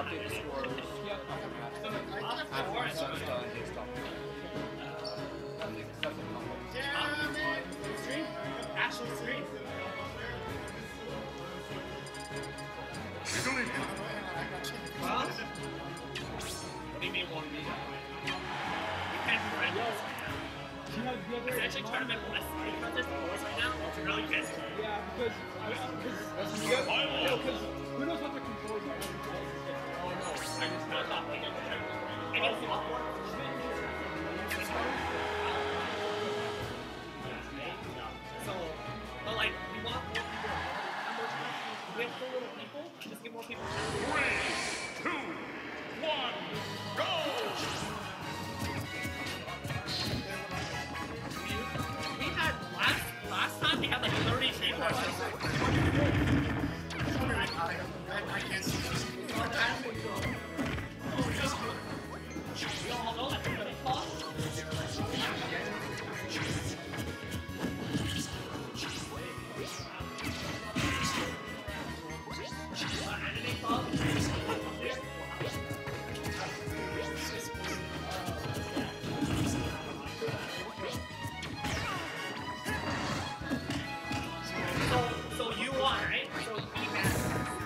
update the scores. Actual stream. Well, what do you mean won't be? We can't do right now. It's actually tournament less because there's boys right now. No, you guys. Yeah, because who knows what the controls are? Oh no, I just thought like any of So, but like, we want more people. Wait for little people, just get more people. 3, 2, 1, go! We had last time we had like 30 shape rushes. I can't see this. We all know that everybody talks. So you won, right? So he passed.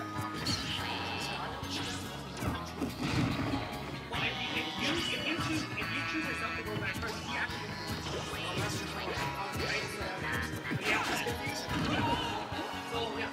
Well, if you choose yourself to go back first, he actually So yeah.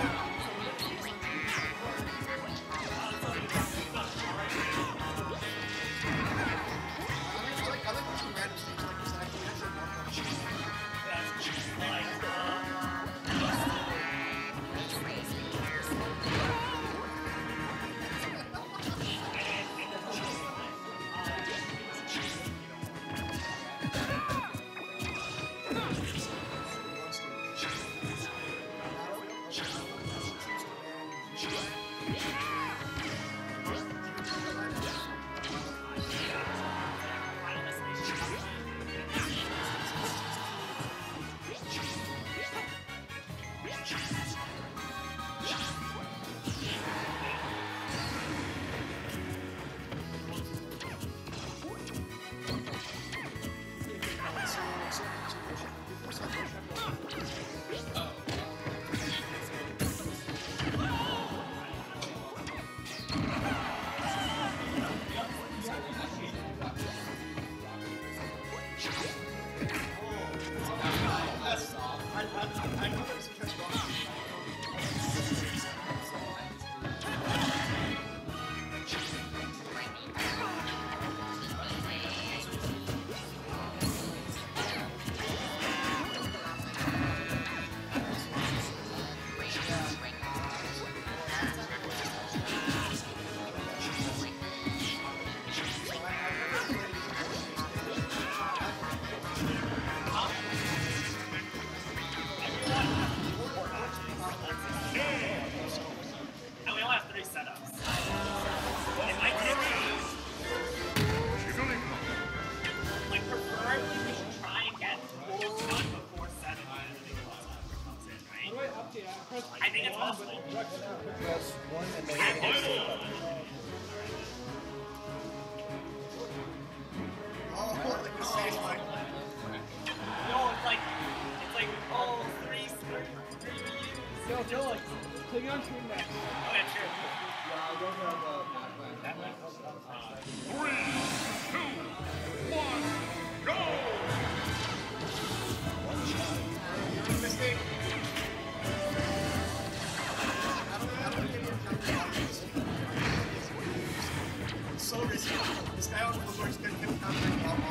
And we only have 3 setups. It might take like preferably we should try and get full one before 7 comes in, right? I think it's possible. Press 1 and then No, it's like oh 3 Yo, like, click on stream next. Okay, sure. Three, two, one, go! Mistake. So risky. This guy on the floor is going to get counter ball.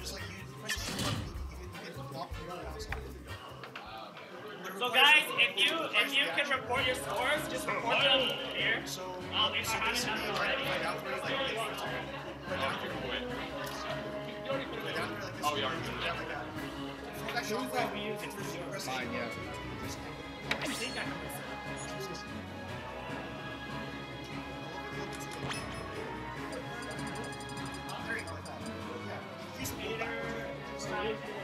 Just like you press the button, you can block your mouse on it. So guys, if you can report your scores, just report them here. So, If you haven't done it already. right down here, like this. Right down here. Right down here, like this. Oh, yeah. Yeah, like that. Before that shockwave, it's just press Fine, yeah. I think I can listen. There you go, like that. Yeah. Use the Peter,